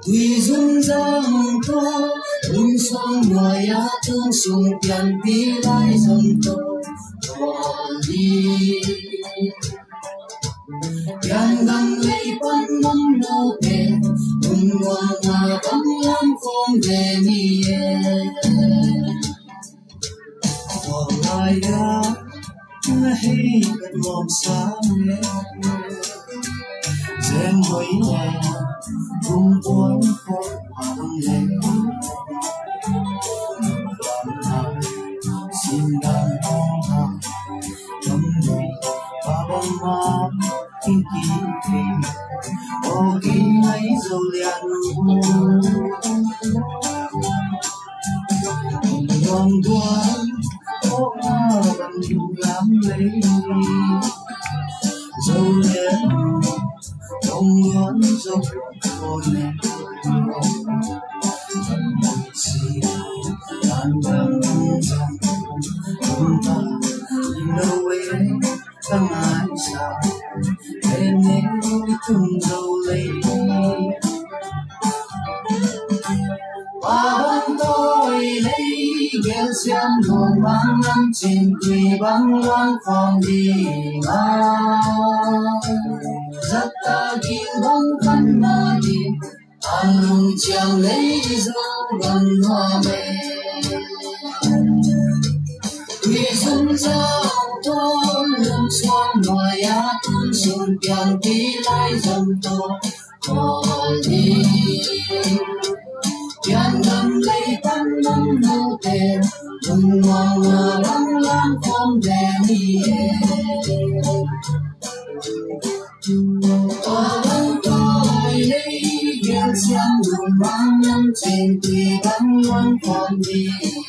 Tuy dung giang to Dung xoang ngoài á thương sung tiền tí lại dòng to Bỏ đi Yang găng lấy bắn ngắm nô tê Dung hoa ngà bắn lắm phong về mi Bỏ lại á Hãy cất mong sáng nhé Dèm mấy ngày Cùng cuốn khói hàng lệ Xin đàn bóng hàng Trong người và bóng má Kinh ký kì Ô ký mấy dầu liền Lòng quán Ô bằng dùng lắm lấy Dầu liền Không muốn dốc Hồn em Đàn đàn dòng Chúng ta nhìn đâu ấy Chẳng ai sao Em nên cùng dâu lấy Và bóng tôi lấy Ghé xem hồn băng năm trên quỳ băng loang phòng đi Rất ta kêu bóng khăn mà đi Anh chẳng lấy dấu gần hoa mê Tuy dung dao to lưng xoan ngoài á thương xuân tiền tí lại dòng to Bỏ đi Chẳng ngầm lấy bắn lắm nô tê Dung hoa ngà bắn lắm phong về mi Và bóng tôi lấy Ghé xem hồn băng năm trên tùy bắn loang phong đi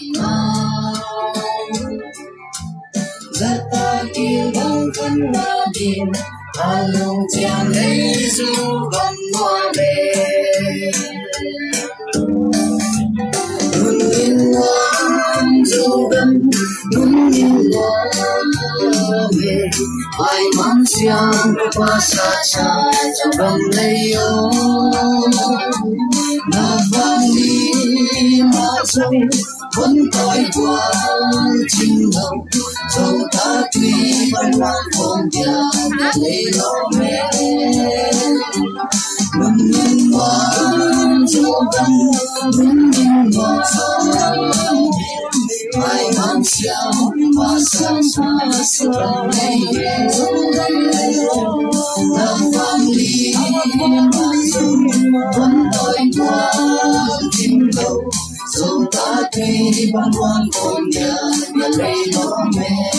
Rất ta kêu bóng khăn mà điên Hà lòng chàng lấy dù gần hoa bê Luôn yên ngoan dù gần Luôn yên ngoan mê Ai mang xiang qua xa xa Chẳng bằng lấy ô Là vang đi mà sông Vẫn tối qua chinh hồng Dẫu ta tuy vẫn mang phong nhà Lấy lo mẹ Luôn yên ngoan dù gần Luôn yên ngoan Ai mang xiang qua xa xa Lấy là vang đi mà sông Vẫn tối qua chinh hồng Dẫu ta tuy băng loan phong nhà lấy lo mẹ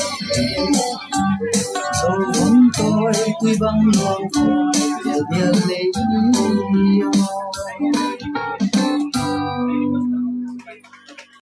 Dẫu vẫn tôi tuy băng loan phong nhà lấy